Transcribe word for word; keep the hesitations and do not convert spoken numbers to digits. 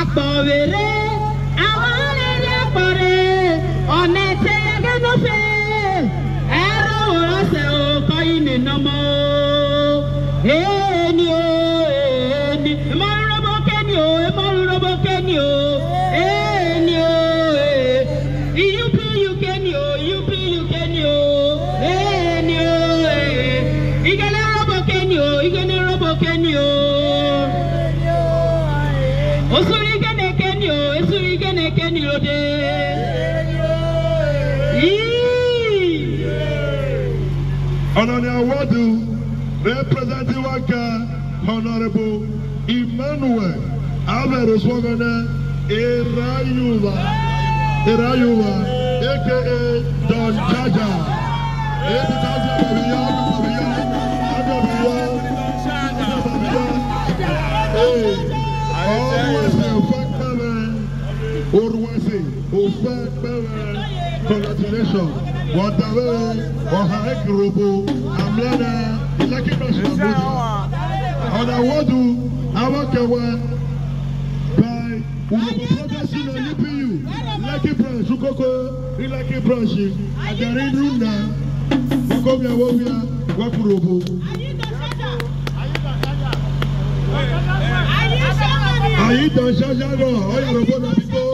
Akpọ̀wéré àwọn ẹni akpọ̀rẹ́ ọ̀nà ẹ̀tẹ́ ẹgẹ́dọ́fẹ́ ẹ̀rọ òrọ̀sẹ̀ òkọ́ yìí nìyẹn mọ́ ẹni o ẹni ẹ̀mọ́rúnrọ́bọ̀ kẹ́ni o ẹ̀mọ́rúnrọ́bọ̀ kẹ́ni o ẹni o ìyúpí yú kẹ́ni o ìyúpí yú kẹ́ni o ẹni o ìgẹ̀lẹ̀ rọ́bọ̀ kẹ́ni o ìgẹ̀lẹ̀ rọ́bọ̀ kẹ́ni o. Osuri gene keni o, osuri gene keni o de. Honorable Awadu, representing Waka, Honorable Emmanuel Averos Wagana Erayuwa, Erayuwa, aka Don Jaja. Eti Jaja Babiya, Babiya, Babiya, Babiya. Hey. Always a fact man, always a fact man. Congratulations. Whatever, or Harek Robo, Amlana, Lucky President. And I want to, I want to by Urobo Brothers in the U P U, Lucky Branch, Ukoko, Lucky Branch, Agarin Runda, Wakovia Wovia, Wakurobo. Ayi dan ṣaṣa náà, ọyọ rògbò náà ti gbó.